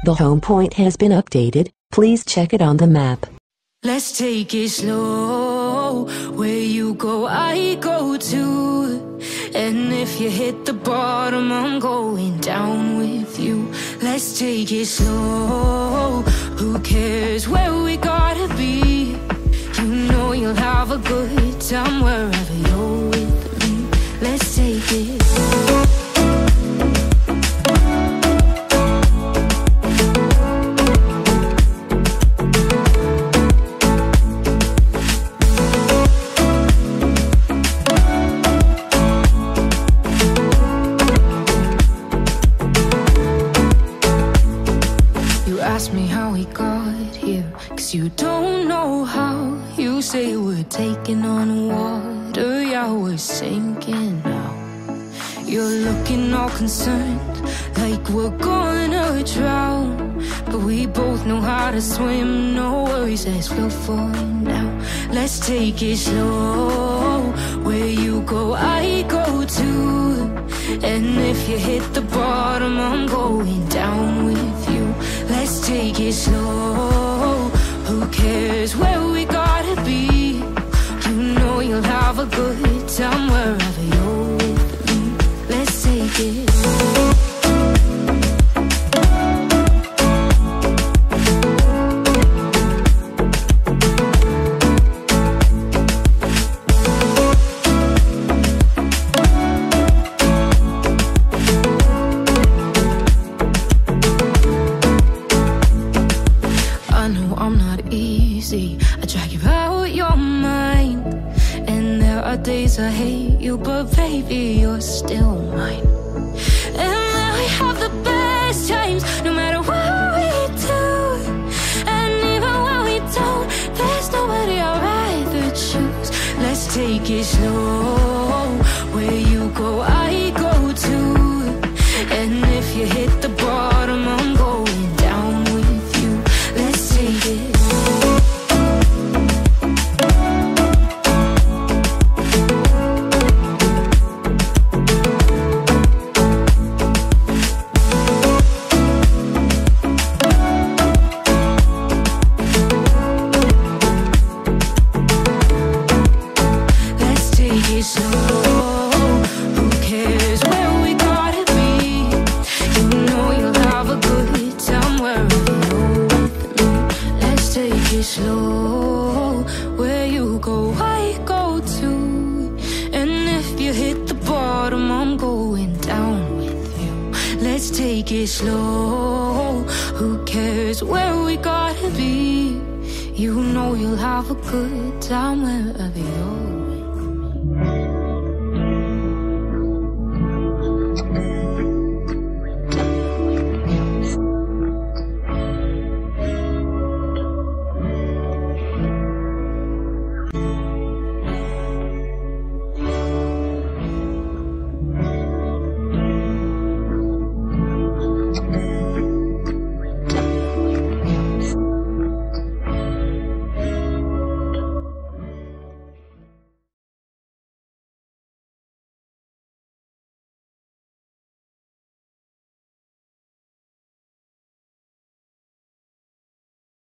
The home point has been updated. Please check it on the map. Let's take it slow. Where you go, I go too. And if you hit the bottom, I'm going down with you. Let's take it slow. Who cares where we gotta be? You know you'll have a good time wherever you're with me. Let's take it slow. Ask me how we got here, 'cause you don't know how. You say we're taking on water, yeah, we're sinking now. You're looking all concerned, like we're gonna drown. But we both know how to swim, no worries as we'll find out. Let's take it slow. Where you go, I go too. And if you hit the bottom, I'm going down with you. Let's take it slow. Who cares where we gotta be? You know you'll have a good time wherever you're with me. Let's take it slow. I drag you out your mind, and there are days I hate you, but baby, you're still mine. And then we have the best times, no matter what we do. And even when we don't, there's nobody I'd rather choose. Let's take it slow. Where you go, I go too. And if you hit the bottom, I'm going down with you. Let's take it. Slow, where you go, I go too. And if you hit the bottom, I'm going down with you. Let's take it slow. Who cares where we gotta be? You know you'll have a good time wherever you're.